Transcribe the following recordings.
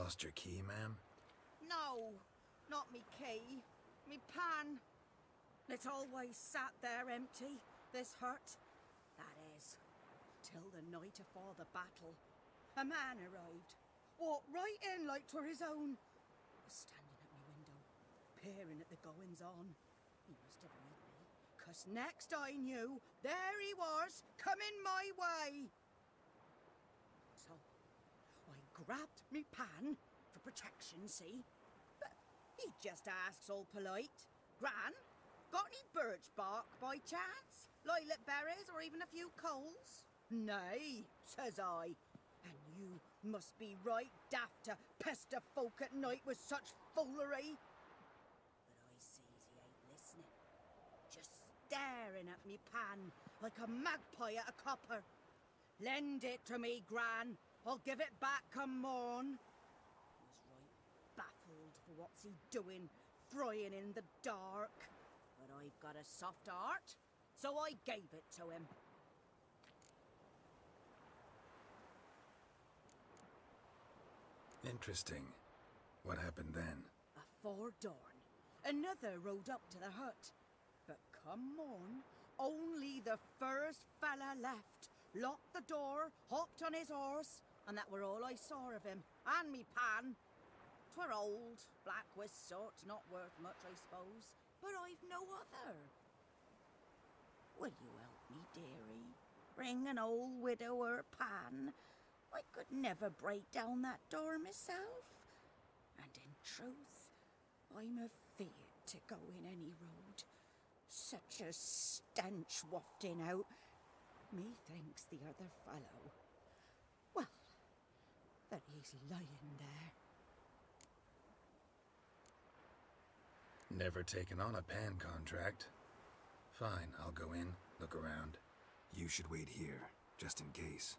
Lost your key, ma'am? No, not me key. Me pan. It's always sat there empty, this hut. That is, till the night afore the battle. A man arrived, walked right in like 'twere his own. Was standing at me window, peering at the goings-on. He must have read me, 'cause next I knew, there he was, coming my way. So, I grabbed me pan, for protection, see? But he just asks all polite, Gran, got any birch bark by chance? Lilac berries or even a few coals? Nay, says I. And you must be right daft to pester folk at night with such foolery. But I sees he ain't listening. Just staring at me pan like a magpie at a copper. Lend it to me, Gran. I'll give it back come morn. He was right baffled for what's he doing, frying in the dark. But I've got a soft heart, so I gave it to him. Interesting. What happened then? Afore dawn, another rode up to the hut. But come morn, only the first fella left, locked the door, hopped on his horse, and that were all I saw of him, and me pan. 'Twere old, black with soot, not worth much, I suppose, but I've no other. Will you help me, dearie? Bring an old widower pan? I could never break down that door myself. And in truth, I'm afeard to go in any road. Such a stench wafting out. Methinks the other fellow, well, that he's lying there. Never taken on a pan contract. Fine, I'll go in, look around. You should wait here, just in case.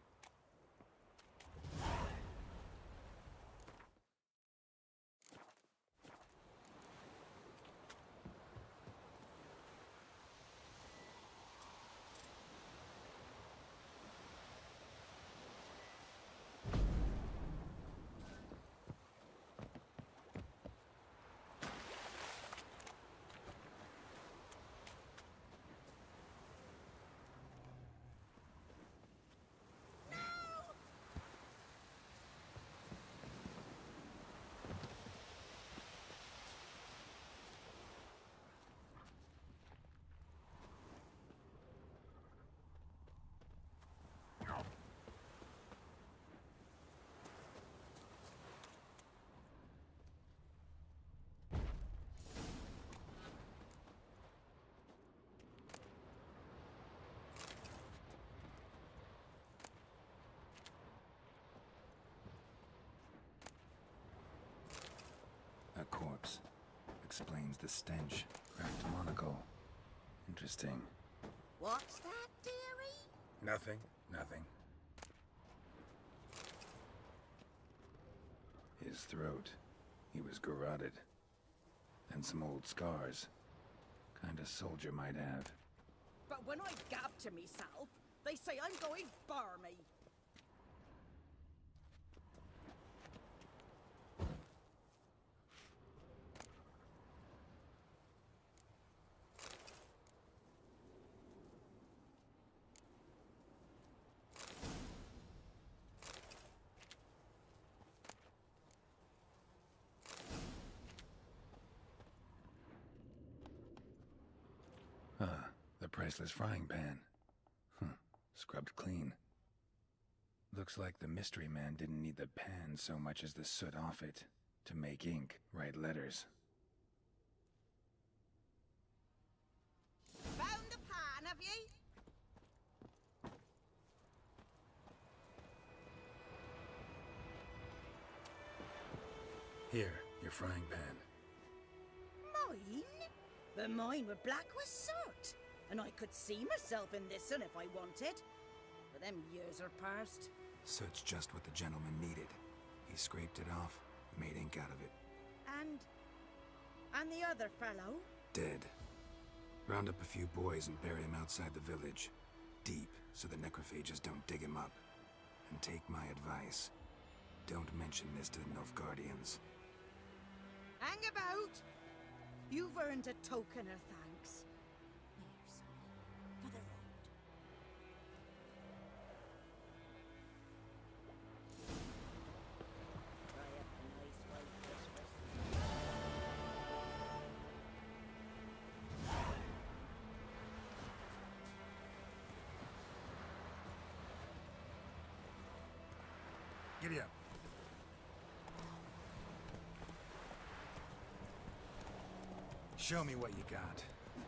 A corpse. Explains the stench. Cracked monocle. Interesting. What's that, dearie? Nothing. His throat. He was garroted. And some old scars. Kind a soldier might have. But when I gab to myself, they say I'm going barmy. The priceless frying pan. Scrubbed clean. Looks like the mystery man didn't need the pan so much as the soot off it. To make ink, write letters. Found the pan, have ye? Here, your frying pan. Mine? But mine were black with soot, and I could see myself in this one if I wanted. But them years are past. Soot's just what the gentleman needed. He scraped it off, made ink out of it. And the other fellow? Dead. Round up a few boys and bury him outside the village. Deep, so the necrophages don't dig him up. And take my advice. Don't mention this to the Nilfgaardians. Hang about! You've earned a token of thanks. Here, sonny, for the road. Try up a nice white Christmas. Giddy up. Show me what you got.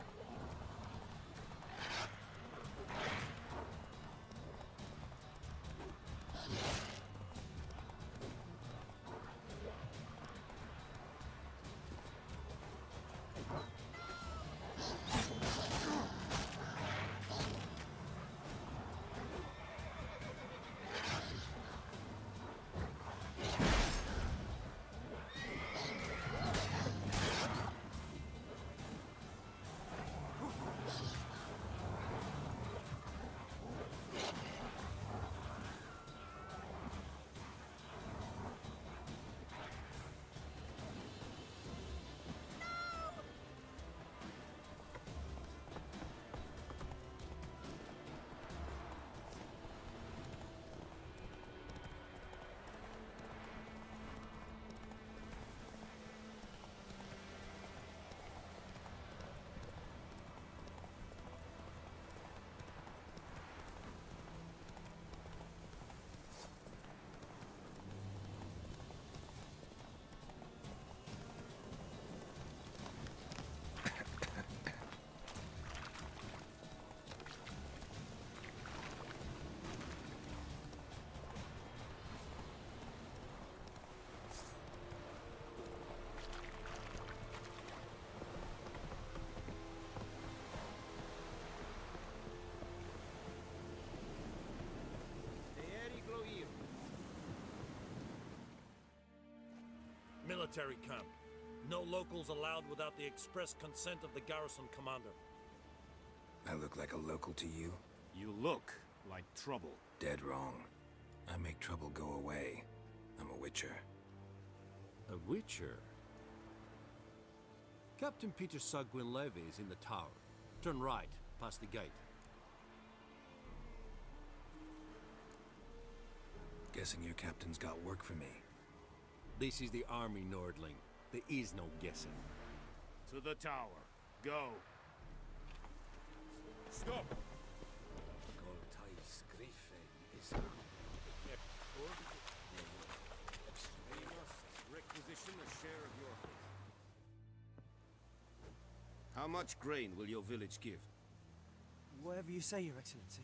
Military camp. No locals allowed without the express consent of the garrison commander. I look like a local to you? You look like trouble. Dead wrong. I make trouble go away. I'm a witcher. A witcher? Captain Peter Saar Gwynleve is in the tower. Turn right, past the gate. Guessing your captain's got work for me. This is the army, Nordling. There is no guessing. To the tower. Go. Stop! We must requisition a share of your... How much grain will your village give? Whatever you say, Your Excellency.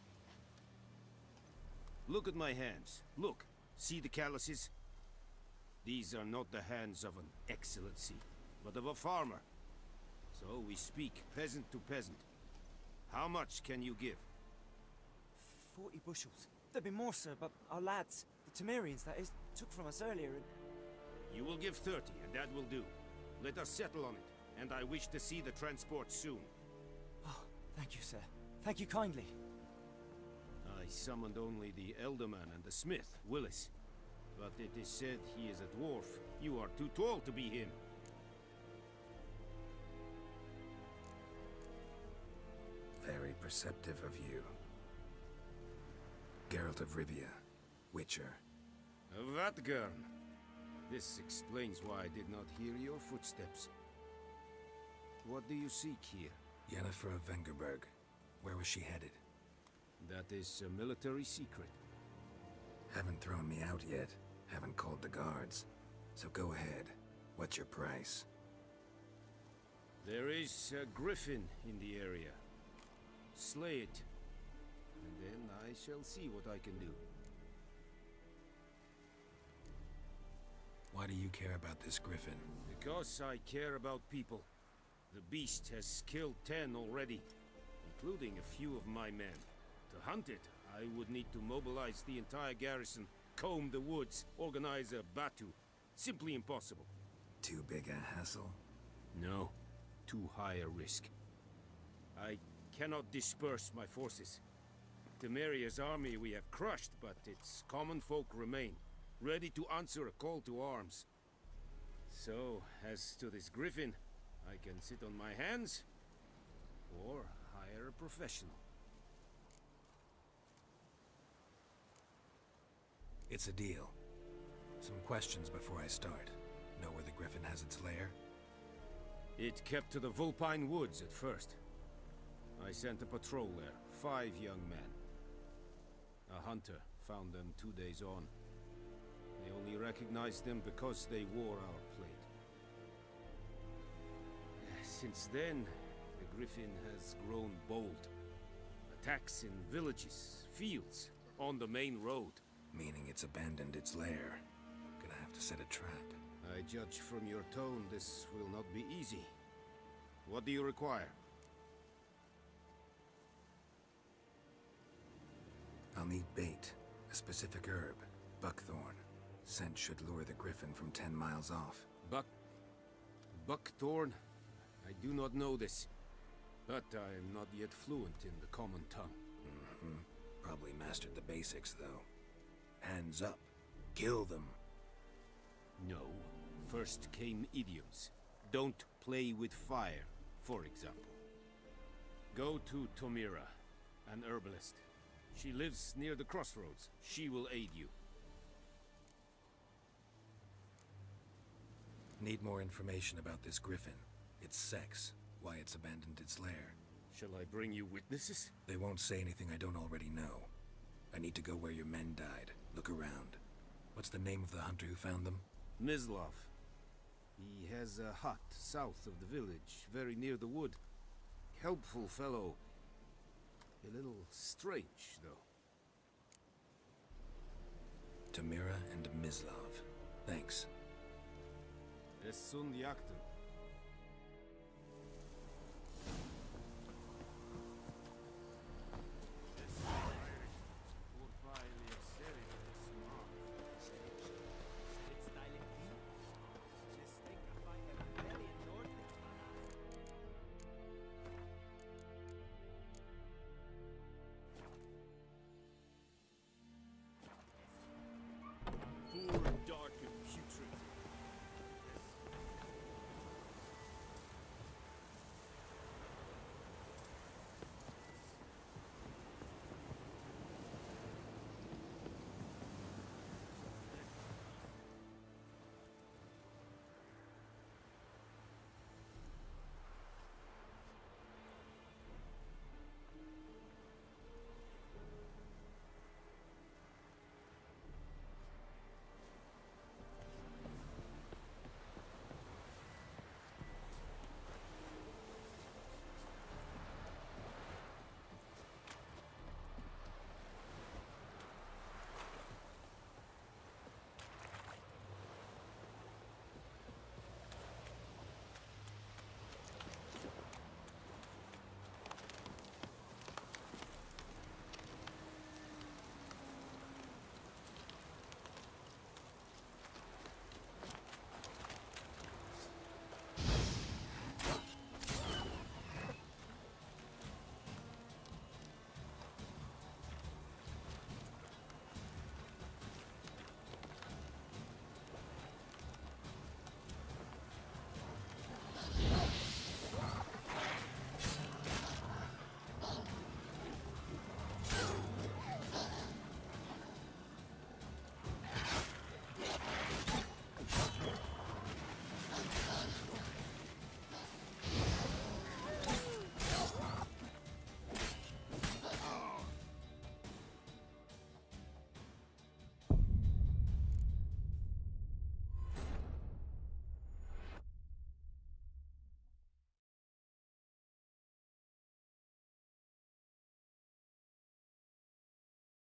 Look at my hands. Look. See the calluses? These are not the hands of an excellency, but of a farmer. So we speak peasant to peasant. How much can you give? 40 bushels. There'd be more, sir, but our lads, the Temerians, that is, took from us earlier and... You will give 30, and that will do. Let us settle on it, and I wish to see the transport soon. Oh, thank you, sir. Thank you kindly. I summoned only the Elderman and the smith, Willis. But it is said he is a dwarf. You are too tall to be him. Very perceptive of you. Geralt of Rivia, Witcher. Vatgern. This explains why I did not hear your footsteps. What do you seek here? Yennefer of Vengerberg. Where was she headed? That is a military secret. Haven't thrown me out yet. Haven't called the guards. So go ahead. What's your price? There is a griffin in the area. Slay it. And then I shall see what I can do. Why do you care about this griffin? Because I care about people. The beast has killed 10 already, including a few of my men. To hunt it, I would need to mobilize the entire garrison, comb the woods, organize a batu. Simply impossible. Too big a hassle? No. Too high a risk. I cannot disperse my forces. Temeria's army we have crushed, but its common folk remain. ready to answer a call to arms. So, as to this griffin, I can sit on my hands, or hire a professional. It's a deal. Some questions before I start. Know where the griffin has its lair? It kept to the Vulpine Woods at first. I sent a patrol there, 5 young men. A hunter found them 2 days on. They only recognized them because they wore our plate. Since then, the griffin has grown bold. Attacks in villages, fields, on the main road. Meaning it's abandoned its lair. Gonna have to set a trap. I judge from your tone this will not be easy. What do you require? I'll need bait. A specific herb. Buckthorn. Scent should lure the griffin from 10 miles off. Buckthorn? I do not know this. But I am not yet fluent in the common tongue. Probably mastered the basics, though. Hands up. Kill them. No. First came idioms. Don't play with fire, for example. Go to Tomira, an herbalist. She lives near the crossroads. She will aid you. Need more information about this griffin. Its sex. Why it's abandoned its lair. Shall I bring you witnesses? They won't say anything I don't already know. I need to go where your men died. Look around. What's the name of the hunter who found them? Mislav. He has a hut south of the village, very near the wood. Helpful fellow. A little strange, though. Tomira and Mislav. Thanks. Es Sund Jagden.